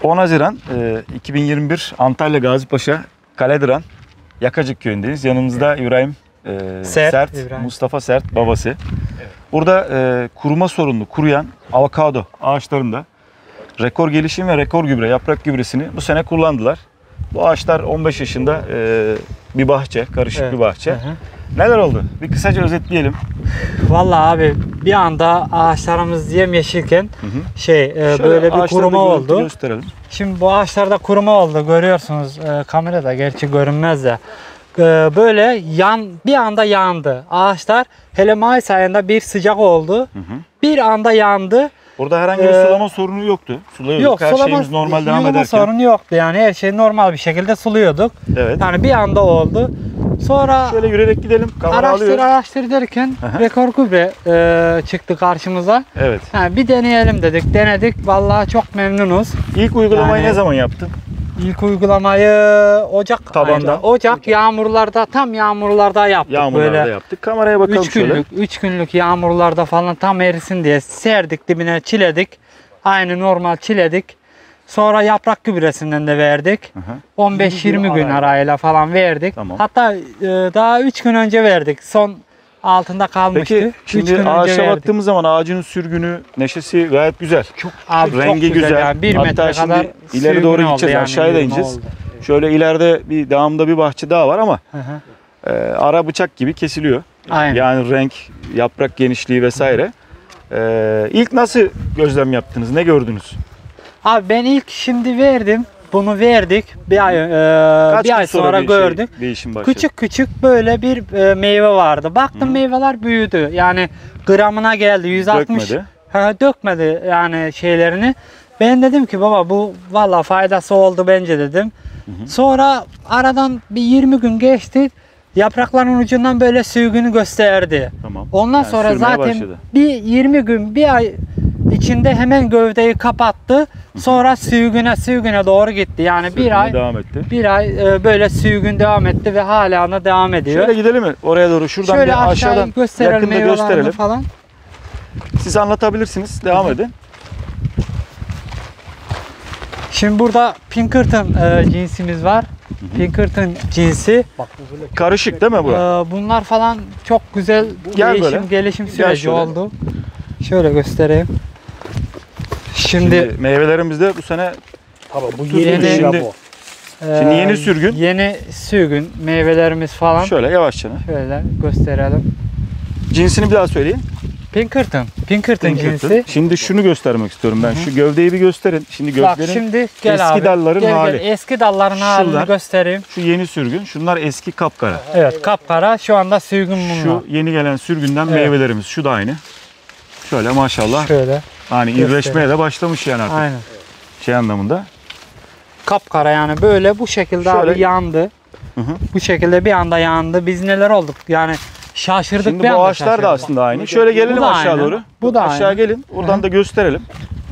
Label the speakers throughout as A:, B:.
A: 10 Haziran 2021 Antalya Gazipaşa Kalediran Yakacık köyündeyiz. Yanımızda İbrahim Sert,
B: İbrahim.
A: Mustafa Sert babası. Evet. Burada kuruma sorunlu kuruyan avokado ağaçlarında rekor gelişim ve rekor gübre, yaprak gübresini bu sene kullandılar. Bu ağaçlar 15 yaşında bir bahçe, karışık
B: evet.
A: bir bahçe.
B: Hı hı.
A: Neler oldu? Bir kısaca özetleyelim.
B: Vallahi abi bir anda ağaçlarımız yemyeşilken böyle bir kuruma oldu.
A: Gösterelim.
B: Şimdi bu ağaçlarda kuruma oldu, görüyorsunuz kamerada, gerçi görünmez de. Böyle bir anda yandı. Ağaçlar hele Mayıs ayında bir sıcak oldu. Hı hı. Bir anda yandı.
A: Burada herhangi bir sulama sorunu yoktu. Suluyorduk.
B: Yok,
A: her şeyimiz normal devam ederken.
B: sorunu yoktu yani, her şey normal bir şekilde suluyorduk.
A: Evet.
B: Yani bir anda oldu. Sonra
A: şöyle yürüyerek gidelim.
B: araştır derken rekor gübre çıktı karşımıza.
A: Evet.
B: Yani bir deneyelim dedik. Denedik. Vallahi çok memnunuz.
A: İlk uygulamayı ne zaman yaptın?
B: İlk uygulamayı Ocak ayında. Ocak yağmurlarda, tam yağmurlarda yaptık.
A: Yağmurlarda
B: böyle
A: yaptık. Kameraya bakalım
B: 3 günlük yağmurlarda falan tam erisin diye serdik, dibine çiledik. Aynı normal çiledik. Sonra yaprak gübresinden de verdik. 15-20 gün arayla falan verdik.
A: Tamam.
B: Hatta daha 3 gün önce verdik. Son altında kalmıştı.
A: Peki şimdi ağaça baktığımız zaman ağacın sürgünü, neşesi gayet güzel. Rengi
B: çok
A: güzel.
B: Yani 1 metre
A: hatta
B: kadar
A: şimdi ileri doğru gideceğiz.
B: Yani,
A: aşağıya da ineceğiz. Şöyle ileride bir dağımda bir bahçe daha var ama ara bıçak gibi kesiliyor.
B: Aynen.
A: Yani renk, yaprak genişliği vesaire. İlk nasıl gözlem yaptınız? Ne gördünüz?
B: Abi ben ilk şimdi verdim. Bunu verdik. Bir ay sonra gördük.
A: Değişim başladı.
B: Küçük böyle bir meyve vardı. Baktım meyveler büyüdü. Yani gramına geldi. 160.
A: Dökmedi.
B: Dökmedi yani şeylerini. Ben dedim ki baba bu vallahi faydası oldu bence dedim. Sonra aradan bir 20 gün geçti. Yaprakların ucundan böyle sürgünü gösterdi.
A: Tamam.
B: Ondan
A: yani
B: sonra zaten
A: başladı.
B: bir 20 gün, bir ay içinde hemen gövdeyi kapattı. Sonra sürgüne doğru gitti. Yani
A: sürgüne
B: bir ay
A: devam etti.
B: Bir ay böyle sürgün devam etti ve hala da devam ediyor.
A: Şöyle gidelim mi? Oraya doğru. Şuradan
B: şöyle
A: bir aşağıdan yakında gösterelim.
B: Falan.
A: Siz anlatabilirsiniz. Devam edin.
B: Şimdi burada Pinkerton cinsimiz var. Pinkerton cinsi.
A: Karışık değil mi bu?
B: Bunlar falan çok güzel gelişim süreci oldu. Şöyle göstereyim. Şimdi
A: meyvelerimizde bu sene
B: bu yeni
A: şimdi yeni sürgün.
B: Yeni sürgün meyvelerimiz falan.
A: Şöyle yavaşça.
B: Şöyle gösterelim.
A: Cinsini bir daha söyleyin.
B: Pinkerton cinsi.
A: Şimdi şunu göstermek istiyorum ben. Şu gövdeyi bir gösterin. Şimdi gövdenin eski dalların hali.
B: Eski dalların halini göstereyim.
A: Şu yeni sürgün. Şunlar eski kapkara.
B: Evet, kapkara. Şu anda sürgün bunlar.
A: Şu yeni gelen sürgünden meyvelerimiz. Şu da aynı. Şöyle maşallah.
B: Şöyle.
A: Hani iyileşmeye de başlamış yani artık.
B: Aynen.
A: Şey anlamında.
B: Kapkara yani böyle bu şekilde
A: şöyle,
B: abi yandı. Bu şekilde bir anda yandı. Biz neler olduk yani, şaşırdık.
A: Şimdi bu ağaçlar da aslında aynı. Şöyle gelelim aşağı doğru.
B: Bu da
A: aşağı
B: aynı.
A: Gelin. Oradan da gösterelim.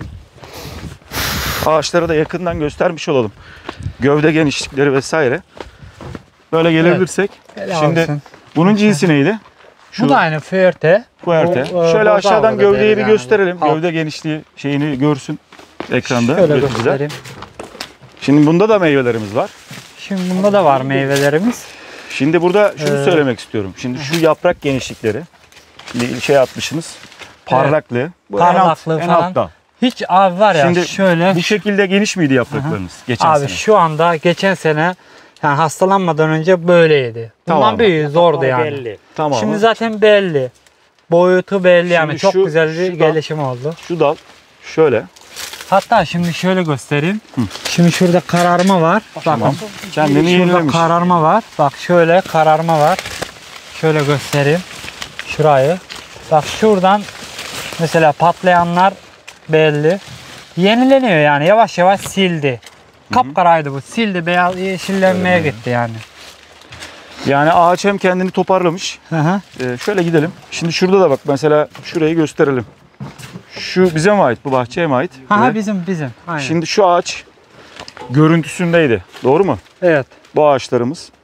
A: Ağaçları da yakından göstermiş olalım. Gövde genişlikleri vesaire. Böyle gelebilirsek. Şimdi bunun cinsi neydi?
B: Bu da aynı Fuerte.
A: Şöyle aşağıdan gövdeyi bir gösterelim. Gövde genişliği şeyini görsün ekranda.
B: Şöyle göstereyim.
A: Şimdi bunda da meyvelerimiz var.
B: Şimdi bunda da var meyvelerimiz.
A: Şimdi burada şunu söylemek istiyorum. Şimdi şu yaprak genişlikleri şey atmışsınız. Parlaklığı. Bu
B: parlaklığı
A: en
B: falan.
A: altta.
B: Hiç abi var ya
A: şimdi
B: şöyle.
A: Bu şekilde geniş miydi yapraklarınız geçen
B: abi
A: sene?
B: Abi şu anda geçen sene yani hastalanmadan önce böyleydi. Bundan büyüğü zordu yani.
C: Belli.
A: Tamam.
B: Şimdi zaten belli. Boyutu belli yani. Çok güzel bir gelişim oldu.
A: Şu dal şöyle.
B: Hatta şimdi şöyle göstereyim. Şimdi şurada kararma var.
A: Tamam.
B: Bakın.
A: Kendini yenilemiş.
B: Kararma var. Bak şöyle kararma var. Şöyle göstereyim. Şurayı. Bak şuradan mesela patlayanlar belli. Yenileniyor yani. Yavaş yavaş sildi. Kapkaraydı bu. Sildi. Beyaz yeşillenmeye gitti yani.
A: Yani ağaç hem kendini toparlamış. Şöyle gidelim. Şimdi şurada da bak mesela şurayı gösterelim. Şu bize mi ait? Bu bahçeye mi ait?
B: Bizim. Aynen.
A: Şimdi şu ağaç görüntüsündeydi. Doğru mu?
B: Evet.
A: Bu ağaçlarımız.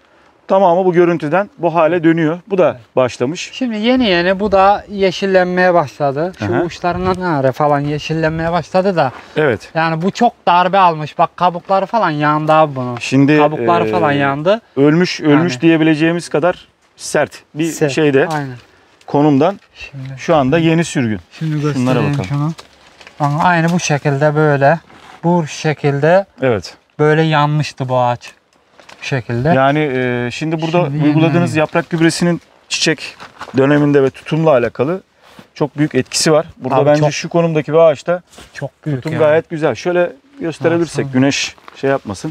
A: tamamı bu görüntüden bu hale dönüyor. Bu da başlamış.
B: Şimdi yeni bu da yeşillenmeye başladı. Şu
A: Aha.
B: uçlarından falan yeşillenmeye başladı da.
A: Evet.
B: Yani bu çok darbe almış. Bak kabukları falan yandı abi bunun.
A: Şimdi
B: Kabukları falan yandı.
A: ölmüş
B: Yani.
A: diyebileceğimiz kadar sert bir
B: Sert.
A: şeyde
B: Aynen.
A: konumdan
B: Şimdi,
A: şu anda yeni sürgün.
B: şimdi
A: Şunlara
B: göstereyim
A: bakalım.
B: şunu. Bak, aynı bu şekilde böyle. Bu şekilde
A: Evet.
B: böyle yanmıştı bu ağaç. Bu şekilde.
A: Yani şimdi burada
B: Şimdi
A: uyguladığınız
B: yenileniyor.
A: yaprak gübresinin çiçek döneminde ve tutumla alakalı çok büyük etkisi var. Burada
B: Abi
A: bence
B: çok-
A: şu konumdaki bir ağaçta
B: Çok büyük
A: tutum
B: yani.
A: gayet güzel. Şöyle gösterebilirsek
B: Baksana.
A: güneş şey yapmasın.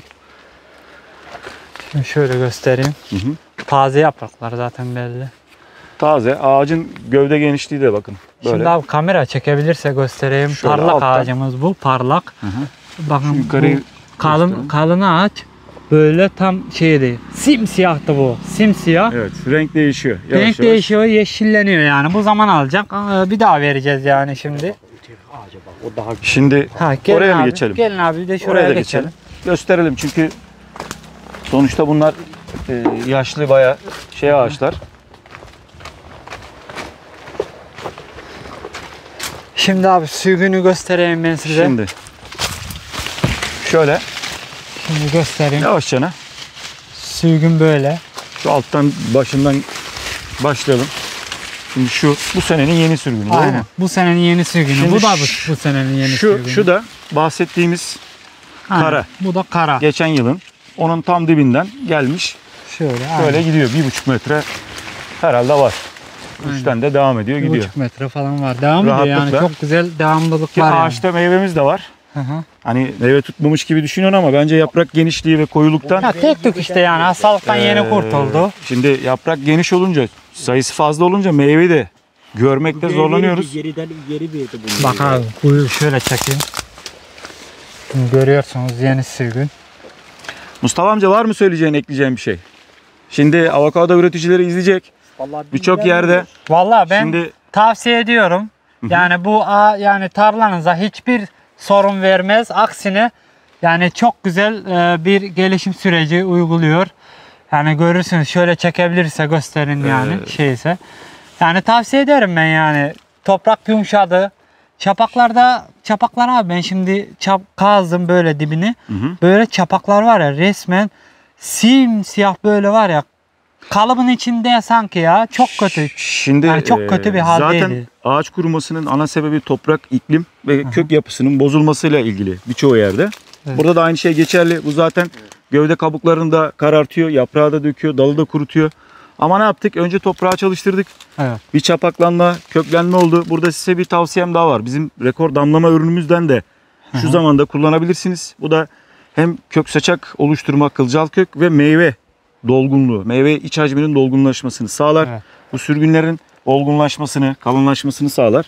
B: Şimdi şöyle göstereyim.
A: Hı hı.
B: Taze yapraklar zaten belli.
A: Taze. Ağacın gövde genişliği de bakın. Böyle.
B: Şimdi abi kamera çekebilirse göstereyim.
A: Şöyle
B: Parlak
A: alttan.
B: ağacımız bu. Parlak.
A: Hı hı.
B: Bakın
A: Şu yukarıyı
B: bu kalın ağaç böyle tam şeydi. Simsiyahtı bu. Simsiyah.
A: Evet. Renk değişiyor. Yavaş
B: Renk
A: yavaş.
B: değişiyor, yeşilleniyor yani. Bu zaman alacak. Bir daha vereceğiz yani şimdi.
A: Şimdi
B: Gelin
A: oraya mı
B: abi,
A: geçelim?
B: Gelin abi bir de şuraya
A: Oraya da
B: geçelim.
A: geçelim. Gösterelim çünkü sonuçta bunlar yaşlı bayağı şey ağaçlar.
B: Şimdi abi sürgünü göstereyim ben size.
A: Şimdi şöyle
B: Şimdi göstereyim.
A: yavaşça
B: Sürgün böyle.
A: şu alttan başından başlayalım. Şimdi bu senenin yeni sürgünü. Doğru
B: Aynen.
A: mu?
B: Bu senenin yeni sürgünü.
A: Şimdi
B: Bu da
A: şu-
B: bu senenin yeni
A: Şu
B: sürgünü.
A: şu da bahsettiğimiz
B: Aynen.
A: kara.
B: Bu da kara.
A: geçen yılın onun tam dibinden gelmiş.
B: Şöyle.
A: Böyle gidiyor. 1,5 metre herhalde var.
B: Aynen.
A: Üstten de devam ediyor gidiyor.
B: 1,5 metre falan var. Devam ediyor yani.
A: Rahatlıkla.
B: Çok güzel devamlılık
A: Ki
B: var yani.
A: ağaçta meyvemiz de var.
B: Hı hı.
A: Hani meyve tutmamış gibi düşünüyorsun ama bence yaprak genişliği ve koyuluktan
B: Ya tek tük işte yani hastalıktan yeni kurtuldu.
A: Şimdi yaprak geniş olunca, sayısı fazla olunca meyveyi de görmekte zorlanıyoruz.
C: Geriden geri verdi bunu.
B: Bak abi buyur şöyle çekeyim. Şimdi görüyorsunuz yeni sürgün.
A: Mustafa amca var mı söyleyeceğin, ekleyeceğin bir şey? Şimdi avokado üreticileri izleyecek.
C: Vallahi
A: Birçok
C: bilmiyorum.
A: yerde
B: Vallahi ben
A: şimdi
B: tavsiye ediyorum. Yani bu yani tarlanıza hiçbir sorun vermez. Aksine yani çok güzel bir gelişim süreci uyguluyor. Yani görürsünüz şöyle çekebilirse gösterin yani şeyse. Yani tavsiye ederim ben yani. Toprak yumuşadı. Çapaklar abi ben şimdi kazdım böyle dibini. Böyle çapaklar var ya resmen simsiyah böyle var ya. Kalıbın içinde sanki ya çok kötü.
A: Şimdi
B: Yani çok kötü bir haldeydi.
A: zaten ağaç kurumasının ana sebebi toprak, iklim ve kök yapısının bozulmasıyla ilgili birçok yerde.
B: Evet.
A: Burada da aynı şey geçerli. Bu zaten gövde kabuklarını da karartıyor, yaprağı da döküyor, dalı da kurutuyor. Ama ne yaptık? Önce toprağı çalıştırdık.
B: Evet.
A: Bir çapaklanma, köklenme oldu. Burada size bir tavsiyem daha var. Bizim rekor damlama ürünümüzden de şu zamanda kullanabilirsiniz. Bu da hem kök saçak oluşturma, kılcal kök ve meyve dolgunluğu, meyve iç hacminin dolgunlaşmasını sağlar.
B: Evet.
A: Bu sürgünlerin olgunlaşmasını, kalınlaşmasını sağlar.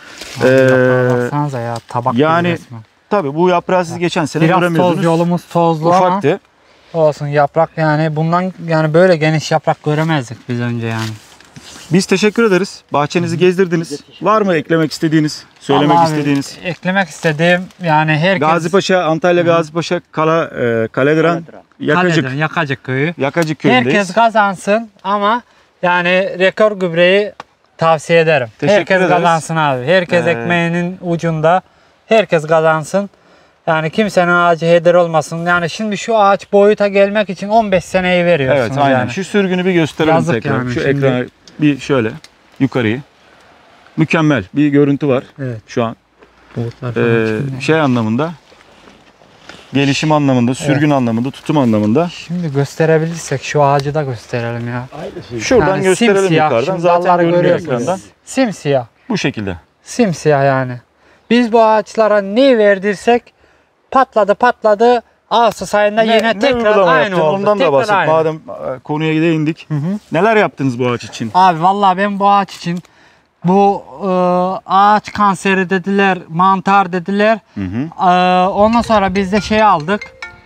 B: Baksanıza ya tabak gibi
A: yani
B: resmen.
A: Tabii bu yaprağı siz geçen sene
B: Biraz
A: göremiyordunuz.
B: toz yolumuz tozlu ama
A: Ufaktı.
B: olsun yaprak yani bundan yani böyle geniş yaprak göremezdik biz önce yani.
A: Biz teşekkür ederiz. Bahçenizi gezdirdiniz. Var mı eklemek istediğiniz, söylemek
B: Vallahi abi,
A: istediğiniz?
B: eklemek istediğim yani herkes
A: Gazipaşa, Antalya Gazipaşa, Kalediren, Yakacık.
B: Yakacık köyü.
A: Yakacık köyündeyiz.
B: Herkes kazansın ama yani rekor gübreyi tavsiye ederim.
A: Teşekkür
B: Herkes
A: ederiz.
B: kazansın abi. Herkes ekmeğinin ucunda. Herkes kazansın. Yani kimsenin ağacı heder olmasın. Yani şimdi şu ağaç boyuta gelmek için 15 seneyi veriyorsunuz
A: Evet, aynen.
B: yani.
A: Şu sürgünü bir gösterelim
B: Yazık
A: tekrar.
B: yani
A: Şu
B: şimdi.
A: ekrana bir şöyle yukarıyı. Mükemmel bir görüntü var
B: Evet.
A: şu an.
B: Boğutlar falan içinde.
A: Şey anlamında, gelişim anlamında, sürgün anlamında, tutum anlamında.
B: Şimdi gösterebilirsek şu ağacı da gösterelim ya.
C: Aynı şey.
A: Şuradan
B: Yani
A: gösterelim
B: simsiyah.
A: yukarıdan.
B: Şimdi
A: Zaten
B: dalları
A: görünüyor
B: görüyorsunuz.
A: ekrandan.
B: Simsiyah.
A: Bu şekilde.
B: Simsiyah yani. Biz bu ağaçlara ne verdirsek patladı. Ağustos ayında yine tekrar
A: uygulama
B: aynı
A: yaptın?
B: oldu.
A: Ondan da
B: Tekrar
A: bahset.
B: aynı.
A: Madem konuya değindik. Neler yaptınız bu ağaç için?
B: Abi vallahi ben bu ağaç için bu ağaç kanseri dediler, mantar dediler. Ondan sonra biz de şey aldık.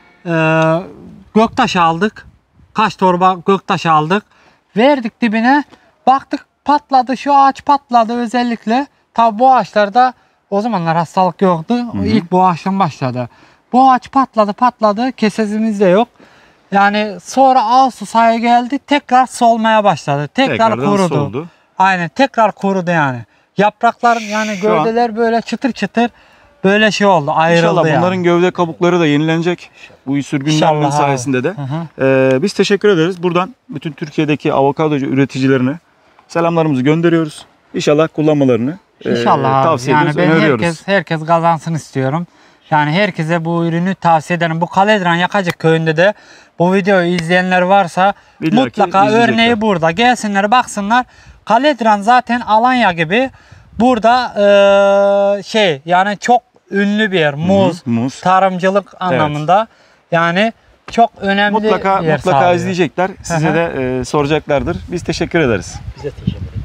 B: Göktaş aldık. Kaç torba göktaş aldık. Verdik dibine. Baktık patladı. Şu ağaç patladı özellikle. Tabi bu ağaçlarda o zamanlar hastalık yoktu. İlk bu ağaçtan başladı. Bu ağaç patladı. Kesezimiz de yok. Yani sonra Ağustos ayı geldi, tekrar solmaya başladı. Tekrar
A: Tekrardan
B: kurudu.
A: soldu.
B: Aynen, tekrar kurudu yani. Yapraklar yani
A: Şu an-
B: gövdeler böyle çıtır çıtır böyle şey oldu, ayrıldı
A: İnşallah
B: yani.
A: bunların gövde kabukları da yenilenecek. Bu sürgünler
B: İnşallah
A: sayesinde de.
B: Hı hı.
A: Biz teşekkür ederiz. Buradan bütün Türkiye'deki avokadocu üreticilerine selamlarımızı gönderiyoruz. İnşallah kullanmalarını
B: İnşallah abi.
A: tavsiye
B: Yani
A: ediyoruz,
B: ben
A: öneriyoruz.
B: herkes kazansın istiyorum. Yani herkese bu ürünü tavsiye ederim. Bu Kaledran Yakacık köyünde de bu videoyu izleyenler varsa
A: İlla ki
B: mutlaka
A: izleyecekler.
B: örneği burada. Gelsinler baksınlar. Kaledran zaten Alanya gibi burada yani çok ünlü bir yer.
A: Muz.
B: Tarımcılık anlamında. Yani çok önemli bir yer
A: Mutlaka
B: sağlıyor.
A: izleyecekler. Size de soracaklardır. Biz teşekkür ederiz.
C: Bize teşekkür ederim.